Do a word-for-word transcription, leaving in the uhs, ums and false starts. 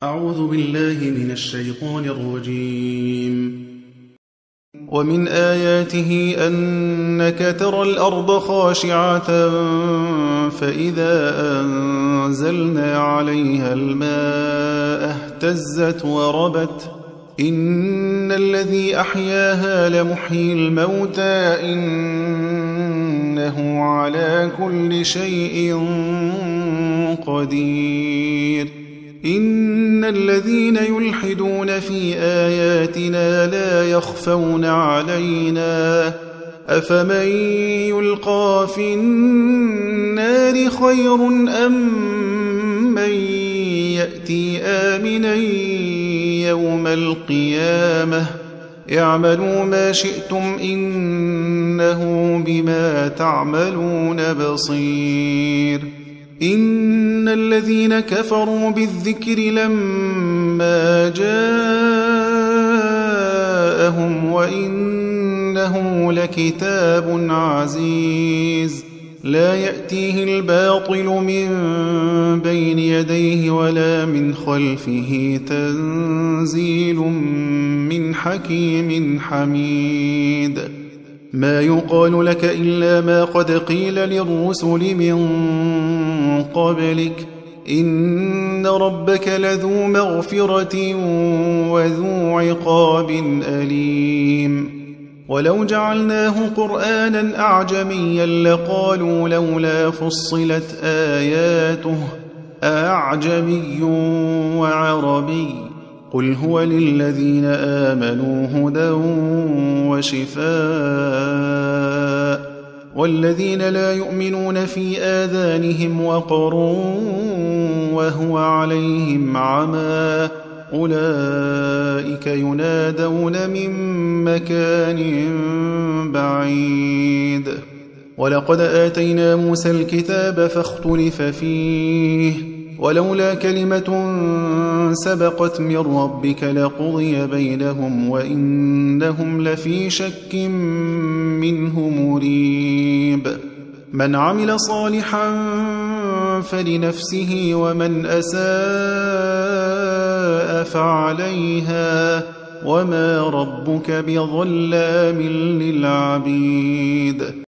أعوذ بالله من الشيطان الرجيم. ومن آياته أنك ترى الأرض خاشعة فإذا أنزلنا عليها الماء اهتزت وربت إن الذي أحياها لمحيي الموتى إنه على كل شيء قدير. إن الذين يلحدون في آياتنا لا يخفون علينا أفمن يلقى في النار خير أم من يأتي آمنا يوم القيامة اعملوا ما شئتم إنه بما تعملون بصير. إن الذين كفروا بالذكر لما جاءهم وإنه لكتاب عزيز لا يأتيه الباطل من بين يديه ولا من خلفه تنزيل من حكيم حميد. ما يقال لك إلا ما قد قيل للرسل من قبلك إن ربك لذو مغفرة وذو عقاب أليم. ولو جعلناه قرآنا أعجميا لقالوا لولا فصلت آياته أعجمي وعربي قل هو للذين آمنوا هدى وشفاء والذين لا يؤمنون في آذانهم وقر وهو عليهم عمى أولئك ينادون من مكان بعيد. ولقد آتينا موسى الكتاب فاختلف فيه ولولا كلمة سبقت من ربك لقضي بينهم وإنهم لفي شك منه مريب. من عمل صالحا فلنفسه ومن أساء فعليها وما ربك بظلام للعبيد.